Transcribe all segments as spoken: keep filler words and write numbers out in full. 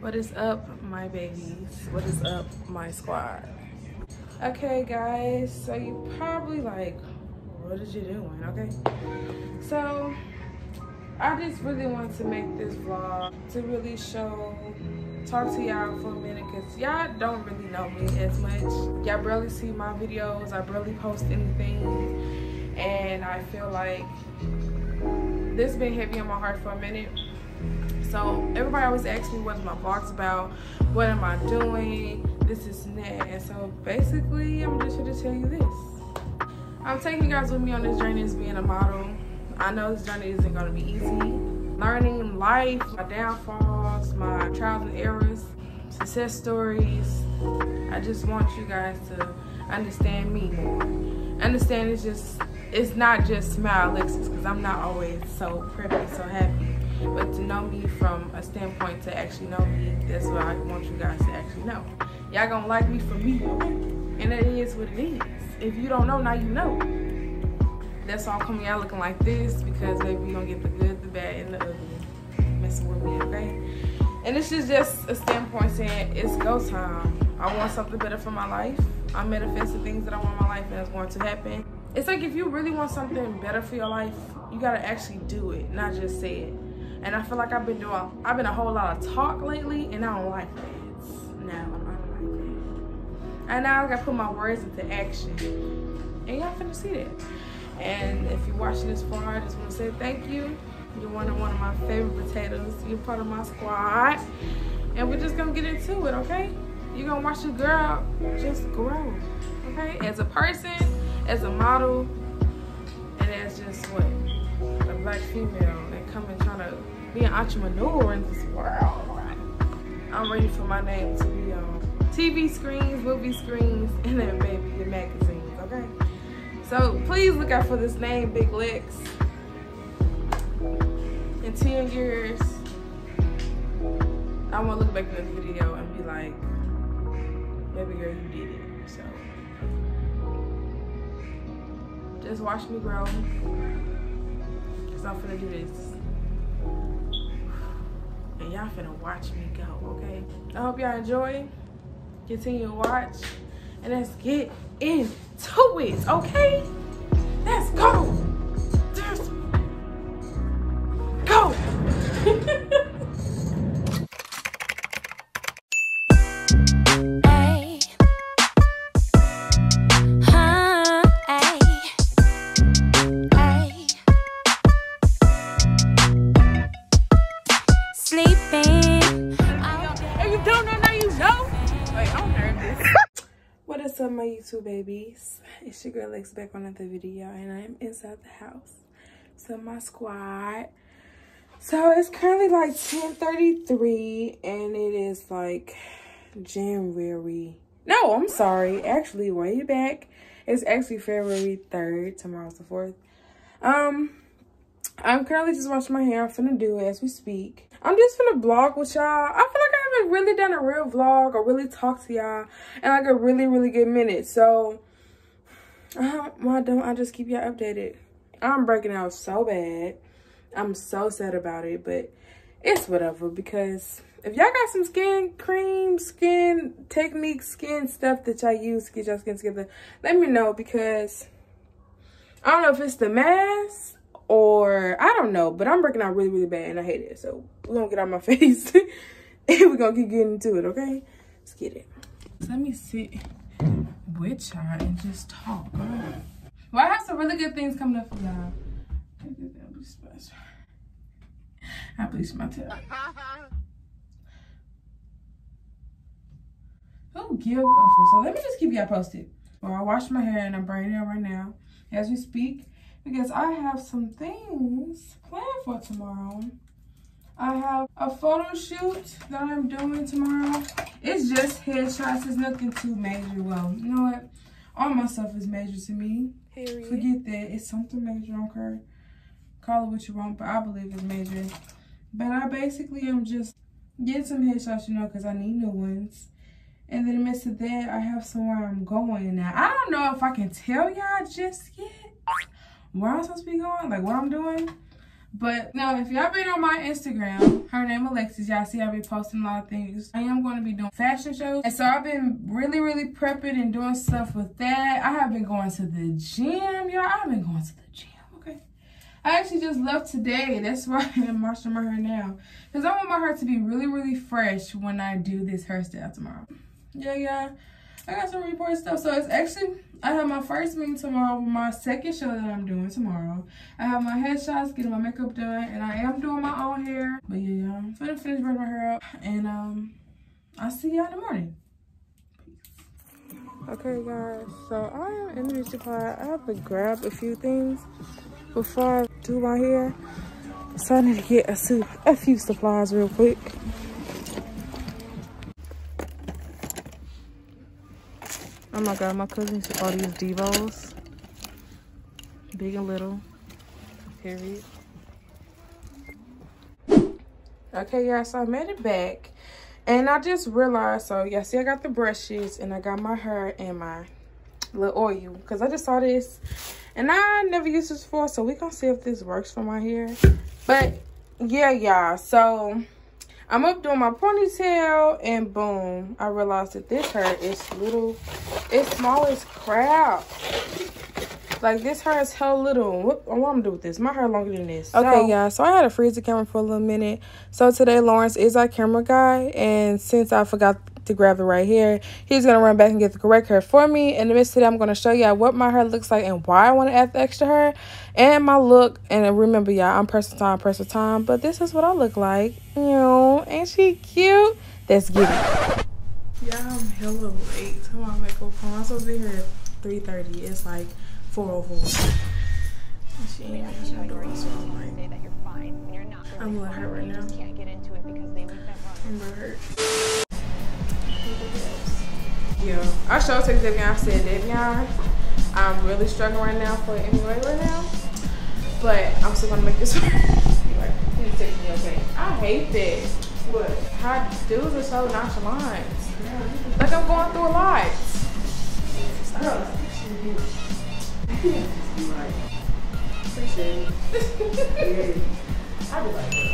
What is up, my babies? What is up, my squad? Okay, guys, so you probably like, what is you doing? Okay, so I just really wanted to make this vlog to really show, talk to y'all for a minute, because y'all don't really know me as much. Y'all barely see my videos. I barely post anything, and I feel like this been heavy on my heart for a minute. So everybody always asks me what my vlogs about, what am I doing, this is and that. And so basically I'm just here to tell you this. I'm taking you guys with me on this journey as being a model. I know this journey isn't going to be easy. Learning life, my downfalls, my trials and errors, success stories. I just want you guys to understand me more. Understand it's just, it's not just Smile Alexis, because I'm not always so pretty, so happy. But to know me from a standpoint to actually know me, that's what I want you guys to actually know. Y'all gonna like me for me, and it is what it is. If you don't know, now you know. That's all coming out looking like this, because baby, you gonna get the good, the bad, and the ugly messing with me, okay? And this is just a standpoint saying it's go time. I want something better for my life. I'm manifesting things that I want in my life, and it's going to happen. It's like if you really want something better for your life, you gotta actually do it, not just say it. And I feel like I've been doing, I've been a whole lot of talk lately, and I don't like that. No, I don't like that. And now I gotta put my words into action. And y'all finna see that. And if you're watching this far, I just wanna say thank you. You're one of one of my favorite potatoes. You're part of my squad. And we're just gonna get into it, okay? You're gonna watch your girl just grow, okay? As a person, as a model, and as just what? A black female that come and trying to be an entrepreneur in this world. I'm ready for my name to be on T V screens, movie screens, and then maybe in magazines, okay? So please look out for this name, Big Lex. In ten years, I want to look back at this video and be like, baby girl, you did it. So just watch me grow. I'm finna do this, and y'all finna watch me go, okay? I hope y'all enjoy. Continue to watch, and let's get into it, okay? Let's go. Let's go. What's up, my YouTube babies? It's your girl Lex back on another video, and I am inside the house. So my squad. So it's currently like ten thirty-three, and it is like January. No, I'm sorry. Actually, way back. It's actually February third. Tomorrow's the fourth. Um, I'm currently just washing my hair. I'm finna do it as we speak. I'm just finna vlog with y'all. I feel like I haven't really done a real vlog or really talked to y'all in like a really, really good minute. So, uh, why don't I just keep y'all updated? I'm breaking out so bad. I'm so sad about it, but it's whatever, because if y'all got some skin cream, skin techniques, skin stuff that y'all use to get y'all skin together, let me know, because I don't know if it's the mask or I don't know, but I'm breaking out really, really bad, and I hate it. So we're gonna get out my face and we're gonna keep getting into it, okay? Let's get it. So let me sit with y'all and just talk, all right? Well, I have some really good things coming up for y'all. I bleached my tail. Who give a f? So let me just keep y'all posted. Well, I washed my hair and I'm burning it right now as we speak, because I have some things planned for tomorrow. I have a photo shoot that I'm doing tomorrow. It's just headshots. It's nothing too major. Well, you know what? All my stuff is major to me. Period. Forget that. It's something major, okay? Call it what you want, but I believe it's major. But I basically am just getting some headshots, you know, because I need new ones. And then in the midst of that, I have somewhere I'm going now. I don't know if I can tell y'all just yet where I'm supposed to be going, like what I'm doing. But no, if y'all been on my Instagram, her name Alexis, y'all see I be posting a lot of things. I am going to be doing fashion shows. And so I've been really, really prepping and doing stuff with that. I have been going to the gym, y'all. I've been going to the gym, okay? I actually just left today. That's why I'm washing my hair now. Because I want my hair to be really, really fresh when I do this hairstyle tomorrow. Yeah, yeah. I got some report stuff. So it's actually, I have my first meeting tomorrow with my second show that I'm doing tomorrow. I have my headshots, getting my makeup done, and I am doing my own hair. But yeah, y'all, I'm finna finish brushing my hair up, and um, I'll see y'all in the morning. Peace. Okay, guys, so I am in the beauty supply. I have to grab a few things before I do my hair. So I need to get a, a few supplies real quick. Oh my god, my cousin used to all these Devos. Big and little. Period. Okay, y'all, so I made it back. And I just realized, so y'all see I got the brushes and I got my hair and my little oil. Because I just saw this. And I never used this before, so we're going to see if this works for my hair. But, yeah, y'all, so I'm up doing my ponytail, and boom, I realized that this hair is little, it's small as crap. Like, this hair is hell little. What, what I'm gonna do with this? My hair longer than this. Okay, so, yeah, so I had to freeze the camera for a little minute. So today, Lawrence is our camera guy, and since I forgot to grab the right hair, he's gonna run back and get the correct hair for me. In the midst of that, I'm gonna show y'all what my hair looks like and why I want to add the extra hair and my look. And remember, y'all, I'm pressing time, pressing time, but this is what I look like. You know, ain't she cute? Let's get it. Yeah, I'm hella late to my makeup home. I'm supposed to be here at three thirty. It's like four oh four. She ain't even doing so I'm like, say that you're fine when you're not. I'm gonna let her right now. Can't get into it because they went that wrong. I'm gonna hurt. Yeah, I sure text Devion. I said, Devion, I'm really struggling right now for M U A right now, but I'm still gonna make this work. Like, please text me, okay? I hate that. What? How dudes are so nonchalant. Like I'm going through a lot. Stop. Appreciate it. I be like that.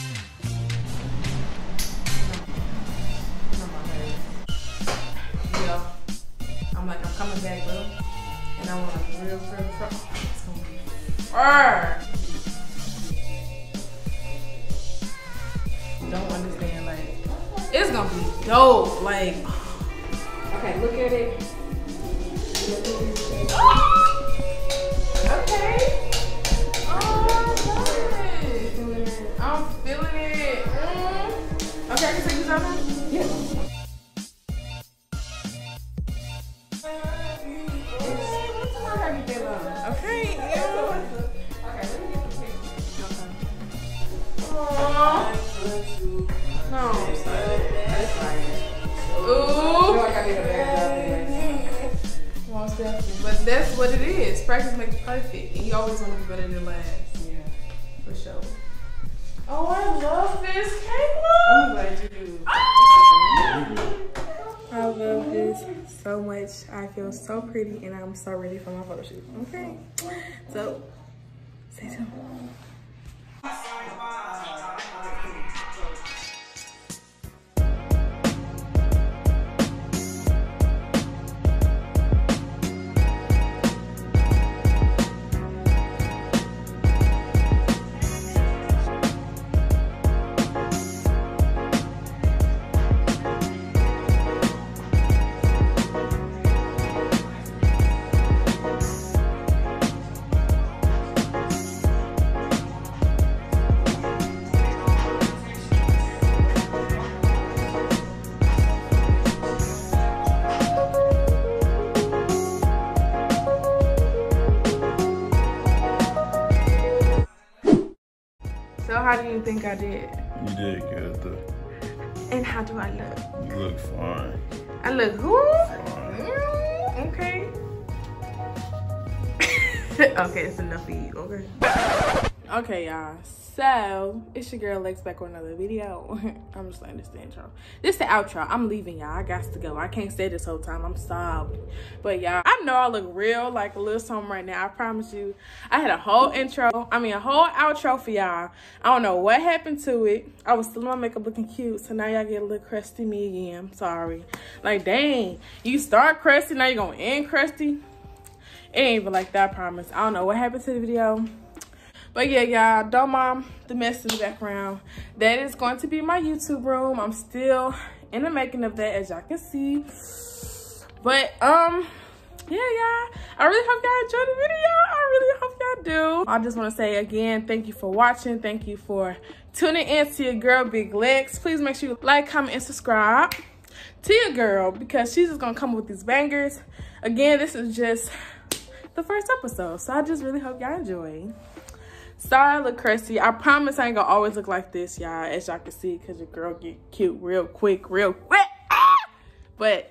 I'm like, I'm coming back, bro. And I want a real, real, real. It's gonna be fire. Don't understand, like, it's gonna be dope. Like, okay, look at it. Okay. Oh, nice. I'm feeling it. Mm. Okay, I can take this out now? Yeah. Okay, ew. Okay, let me get the picture. Aww. No, I'm sorry. That's fine. Ooh. I feel like I need a better job. Most definitely. But that's what it is. Practice makes perfect. And you always want to be better than last. Yeah. For sure. Oh, I love this cake. I'm glad you do. Ah! I love this so much. I feel so pretty and I'm so ready for my photo shoot. Okay. So, stay tuned. How do you think I did? You did good though. And how do I look? You look fine. I look who? Fine. Mm, okay. Okay, it's enough for you, okay? Okay, y'all. So it's your girl Lex back with another video. I'm just letting this the intro. This is the outro. I'm leaving, y'all. I got to go. I can't stay this whole time. I'm sorry. But y'all, I know I look real like a little something right now. I promise you. I had a whole intro. I mean a whole outro for y'all. I don't know what happened to it. I was still in my makeup looking cute. So now y'all get a little crusty me again. I'm sorry. Like dang. You start crusty, now you're gonna end crusty. It ain't even like that, I promise. I don't know what happened to the video. But yeah, y'all, don't mind the mess in the background. That is going to be my YouTube room. I'm still in the making of that, as y'all can see. But, um, yeah, y'all. I really hope y'all enjoyed the video. I really hope y'all do. I just want to say again, thank you for watching. Thank you for tuning in to your girl, Big Lex. Please make sure you like, comment, and subscribe to your girl, because she's just going to come with these bangers. Again, this is just the first episode, so I just really hope y'all enjoy. Sorry I look crusty. I promise I ain't gonna always look like this, y'all, as y'all can see, because your girl get cute real quick, real quick. Ah! But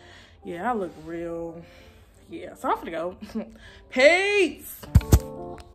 yeah, I look real. Yeah, so I'm gonna go. Peace.